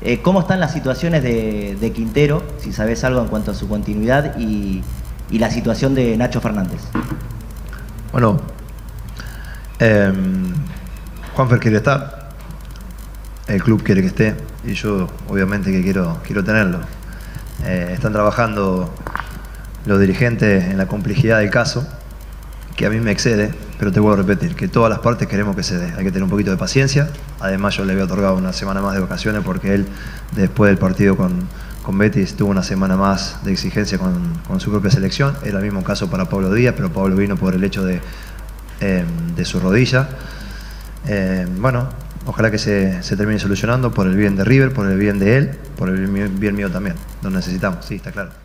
¿Cómo están las situaciones de Quintero, si sabés algo en cuanto a su continuidad, y la situación de Nacho Fernández? Bueno, Juanfer quiere estar, el club quiere que esté y yo obviamente que quiero tenerlo. Están trabajando los dirigentes en la complejidad del caso, que a mí me excede, pero te vuelvo a repetir que todas las partes queremos que se dé. Hay que tener un poquito de paciencia. Además yo le había otorgado una semana más de vacaciones porque él, después del partido con Betis, tuvo una semana más de exigencia con su propia selección. Era el mismo caso para Pablo Díaz, pero Pablo vino por el hecho de su rodilla. Bueno, ojalá que se termine solucionando por el bien de River, por el bien de él, por el bien mío también. Lo necesitamos, sí, está claro.